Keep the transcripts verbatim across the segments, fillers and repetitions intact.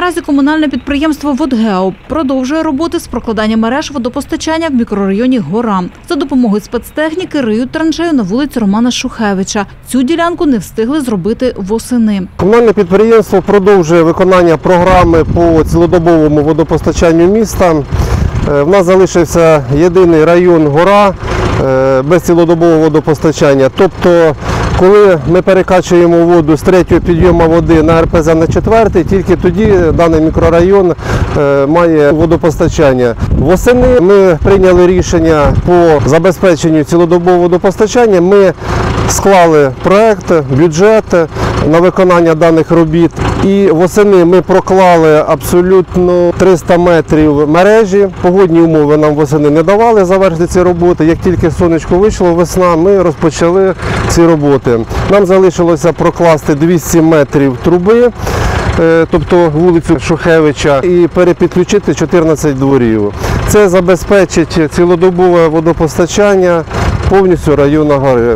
Наразі комунальне підприємство «Водгео» продовжує роботи з прокладання мереж водопостачання в мікрорайоні Гора. За допомогою спецтехніки риють траншею на вулиці Романа Шухевича. Цю ділянку не встигли зробити восени. Комунальне підприємство продовжує виконання програми по цілодобовому водопостачанню міста. В нас залишився єдиний район Гора без цілодобового водопостачання. Тобто, коли ми перекачуємо воду з третього підйому води на ер пе зе на четвертий, тільки тоді даний мікрорайон має водопостачання. Восени ми прийняли рішення по забезпеченню цілодобового водопостачання. Ми склали проект, бюджет на виконання даних робіт. І восени ми проклали абсолютно триста метрів мережі. Погодні умови нам восени не давали завершити ці роботи. Як тільки сонечко вийшло, весна, ми розпочали ці роботи. Нам залишилося прокласти двісті метрів труби, тобто вулицю Шухевича, і перепідключити чотирнадцять дворів. Це забезпечить цілодобове водопостачання повністю району Гори.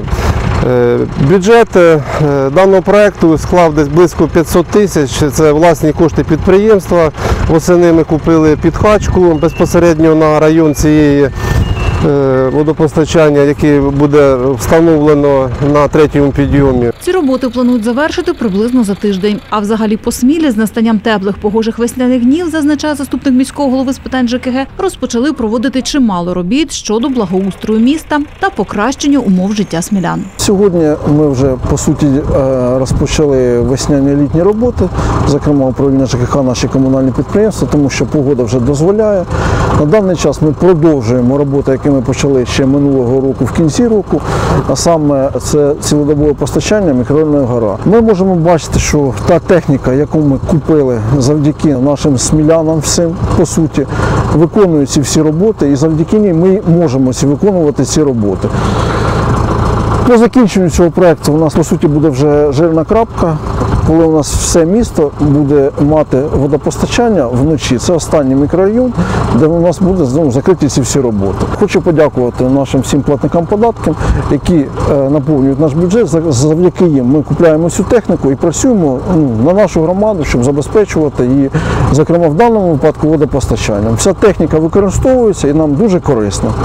Бюджет даного проєкту склав десь близько п'ятсот тисяч, це власні кошти підприємства. Восени ми купили підхачку безпосередньо на район цієї водопостачання, яке буде встановлено на третьому підйомі. Ці роботи планують завершити приблизно за тиждень. А взагалі по Смілі з настанням теплих погожих весняних днів, зазначає заступник міського голови з питань же ке ге, розпочали проводити чимало робіт щодо благоустрою міста та покращення умов життя смілян. Сьогодні ми вже, по суті, розпочали весняні літні роботи, зокрема управління же ке ха, наші комунальні підприємства, тому що погода вже дозволяє. На даний час ми продовжуємо роботи, які ми почали ще минулого року, в кінці року, а саме це цілодобове постачання мікрорайону Гора. Ми можемо бачити, що та техніка, яку ми купили завдяки нашим смілянам всім, по суті, виконує ці всі роботи, і завдяки ній ми можемо виконувати ці роботи. По закінченню цього проєкту у нас, по суті, буде вже жирна крапка, коли у нас все місто буде мати водопостачання вночі. Це останній мікрорайон, де у нас буде знову закриті ці всі роботи. Хочу подякувати нашим всім платникам податків, які наповнюють наш бюджет. Завдяки їм ми купуємо цю техніку і працюємо ну, на нашу громаду, щоб забезпечувати її, зокрема в даному випадку, водопостачанням. Вся техніка використовується і нам дуже корисна.